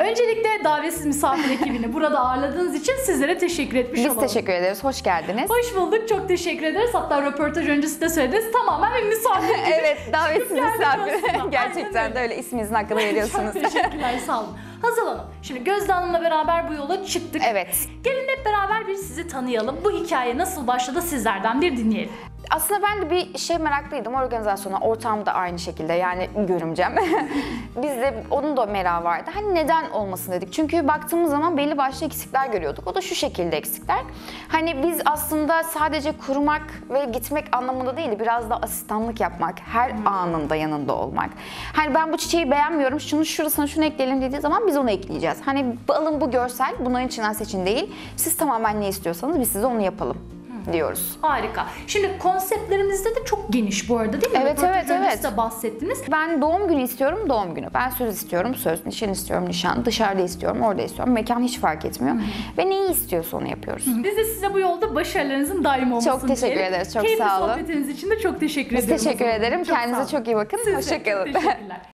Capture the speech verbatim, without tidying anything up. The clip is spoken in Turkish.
Öncelikle davetsiz misafir ekibini burada ağırladığınız için sizlere teşekkür etmiş Biz olalım. teşekkür ederiz. Hoş geldiniz. Hoş bulduk. Çok teşekkür ederiz. Hatta röportaj öncesi de söylediniz. Tamamen bir misafir gibi. Evet, davetsiz geldik misafir. aslında. Gerçekten Aynen de öyle isminizin hakkını veriyorsunuz. Çok teşekkürler. Sağ olun. Hazal Hanım, şimdi Gözde Hanım'la beraber bu yola çıktık. Evet. Gelin hep beraber bir sizi tanıyalım. Bu hikaye nasıl başladı sizlerden bir dinleyelim. Aslında ben de bir şey meraklıydım organizasyona, ortam da aynı şekilde yani görümcem. Bizde onun da merakı vardı. Hani neden olmasın dedik. Çünkü baktığımız zaman belli başlı eksikler görüyorduk. O da şu şekilde eksikler. Hani biz aslında sadece kurmak ve gitmek anlamında değil, biraz da asistanlık yapmak, her hmm. anında yanında olmak. Hani ben bu çiçeği beğenmiyorum, şunu şurasına şunu ekleyelim dediği zaman biz onu ekleyeceğiz. Hani alın bu görsel, bunların içinden seçin değil. Siz tamamen ne istiyorsanız biz size onu yapalım diyoruz. Harika. Şimdi konseptlerimizde de çok geniş bu arada değil mi? Evet, evet, evet. de bahsettiniz. Ben doğum günü istiyorum, doğum günü. Ben söz istiyorum, söz. Nişan istiyorum, nişan. Dışarıda istiyorum, orada istiyorum. Mekan hiç fark etmiyor. Hı-hı. Ve neyi istiyorsa onu yapıyoruz. Hı-hı. Biz de size bu yolda başarılarınızın daim olmasını Çok teşekkür diyelim. ederiz, çok Keyifli sağ olun. sohbetiniz için de çok teşekkür Biz ederim. teşekkür ederim. Çok Kendinize çok iyi bakın. Siz de Hoşça kalın. çok teşekkürler.